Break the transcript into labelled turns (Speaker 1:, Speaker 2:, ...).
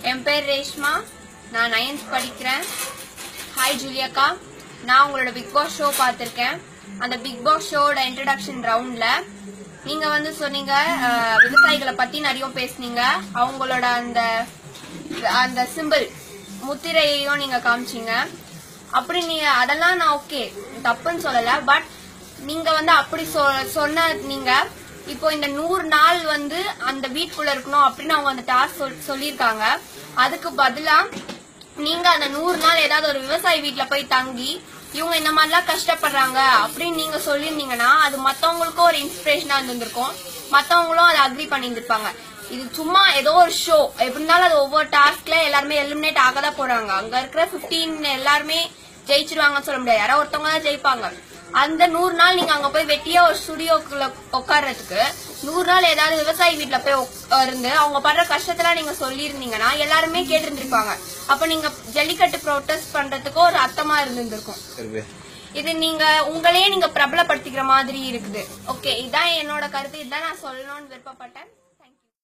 Speaker 1: என் பேர் ரேஷ்மா. நான் 9th படிக்கிறேன். ஹாய் ஜூலியாக்கா. நான் உங்களோட பிக் பாஸ் ஷோ பார்த்திருக்கேன். அந்த பிக் பாஸ் ஷோட இன்ட்ரடக்ஷன் ரவுண்ட்ல நீங்க வந்து சொன்னீங்க, விவசாயிகளை பத்தி நிறைய பேசுனீங்க. அவங்களோட அந்த சிம்பிள் முத்திரையையும் நீங்க காமிச்சீங்க. அப்படி நீங்க அதெல்லாம் நான் ஓகே தப்புன்னு சொல்லல. பட் நீங்க வந்து அப்படி சொன்ன நீங்க இப்போ இந்த 100 நாள் வந்து அந்த வீட்டுக்குள்ள இருக்கணும் அப்படின்னு அவங்க அந்த டாஸ்க் சொல்லியிருக்காங்க. அதுக்கு பதிலா நீங்க அந்த 100 நாள் ஏதாவது ஒரு விவசாயி வீட்டுல போய் தங்கி இவங்க இந்த மாதிரிலாம் கஷ்டப்படுறாங்க அப்படின்னு நீங்க சொல்லியிருந்தீங்கன்னா அது மத்தவங்களுக்கும் ஒரு இன்ஸ்பிரேஷனா இருந்திருக்கும். மத்தவங்களும் அதை அக்ரி பண்ணியிருந்திருப்பாங்க. இது சும்மா ஏதோ ஒரு ஷோ. எப்படி இருந்தாலும் அது ஒவ்வொரு டாஸ்க்ல எல்லாருமே எலிமினேட் ஆகதான் போறாங்க. அங்க இருக்கிற 15 எல்லாருமே ஜெயிச்சிருவாங்கன்னு சொல்ல முடியாது. யாரோ ஒருத்தவங்க தான் ஜெயிப்பாங்க. அந்த 100 நாள் நீங்க அங்க போய் வெட்டியா ஒரு ஸ்டுடியோக்குள்ள உட்கார்றதுக்கு 100 நாள் ஏதாவது விவசாயி வீட்டுல போய் இருந்து அவங்க படுற கஷ்டத்தெல்லாம் நீங்க சொல்லியிருந்தீங்கன்னா எல்லாருமே கேட்டிருந்திருப்பாங்க. அப்ப நீங்க ஜல்லிக்கட்டு ப்ரோட்டஸ்ட் பண்றதுக்கு ஒரு அர்த்தமா இருந்திருக்கும். இது நீங்க உங்களையே நீங்க பிரபலப்படுத்திக்கிற மாதிரி இருக்குது. ஓகே, இதான் என்னோட கருத்து. இதான் நான் சொல்லணும்னு விருப்பப்பட்டேன்.